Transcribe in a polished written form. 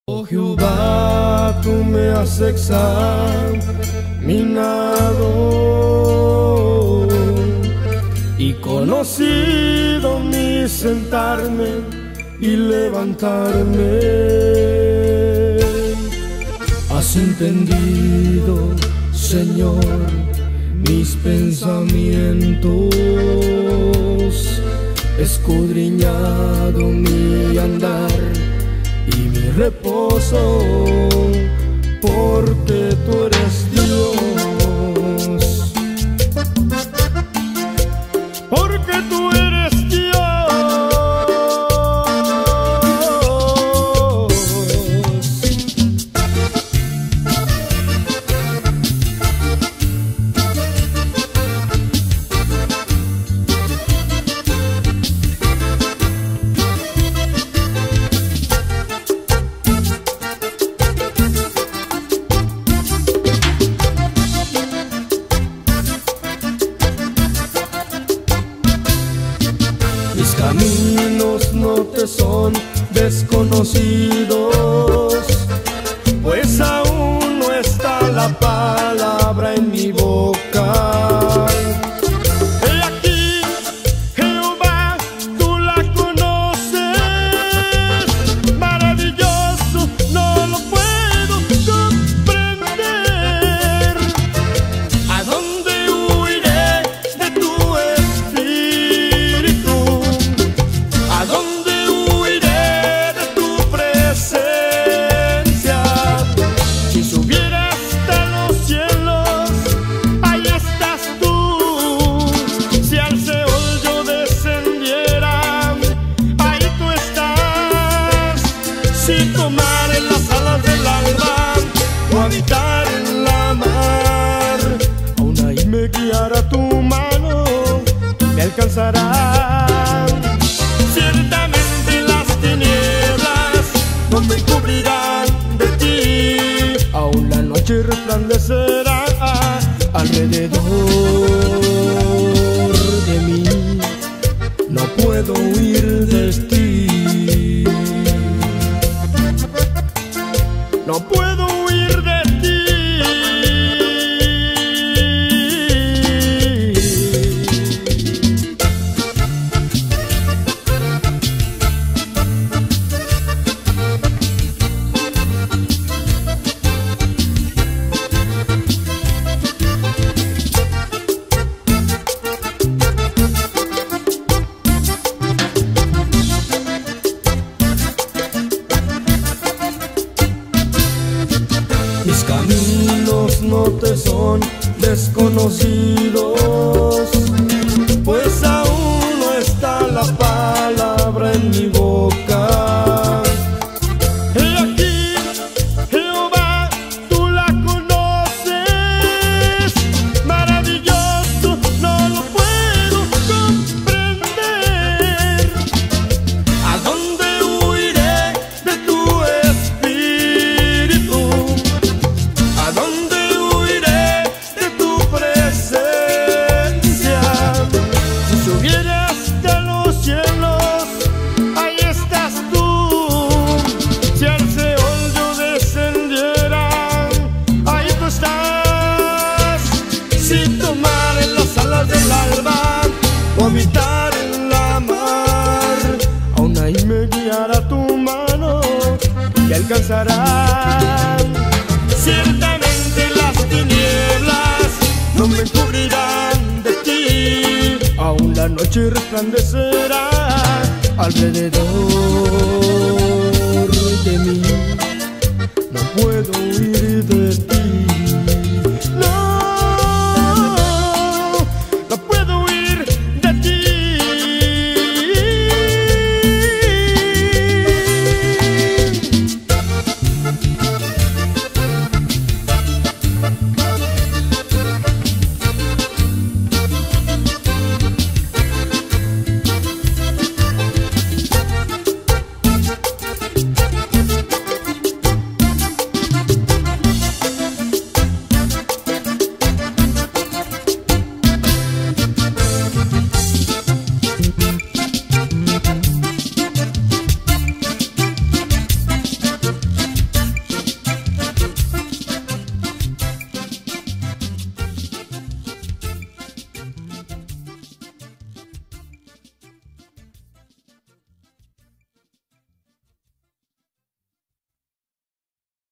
Oh Jehová, tú me has examinado y conocido mi sentarme y levantarme. Has entendido, Señor, mis pensamientos, escudriñado mi andar y mi reposo, porque tú eres Dios, porque tú eres Dios. Mis caminos no te son desconocidos, pues aún no está la palabra en mi boca. He aquí, Jehová, tú la conoces, maravilloso, no lo puedo comprender. ¿A dónde huiré de tu espíritu? ¿A dónde huiré de tu presencia? Si subiera hasta los cielos, ahí estás tú. Si al Seol yo descendiera, ahí tú estás. Si tomare las alas del alba o habitar en la mar, aún ahí me guiará tu mano, me alcanzará. Ciertamente las tinieblas no me cubrirán de ti, aún la noche resplandecerá alrededor de mí. No puedo huir de ti, no puedo huir de ti. Mis caminos no te son desconocidos, pues aún no está la palabra en mi boca. He aquí, Jehová, tú la conoces, maravilloso, no lo puedo comprender. ¿A dónde huiré de tu espíritu? ¿A dónde huiré de tu presencia? Si subiera hasta los cielos, ahí estás tú. Si al Seol yo descendiera, ahí tú estás. Si tomare las alas del alba o habitar en la mar, aún ahí me guiará tu mano, me alcanzará. Ciertamente las tinieblas no me cubrirán de ti, aún la noche resplandecerá alrededor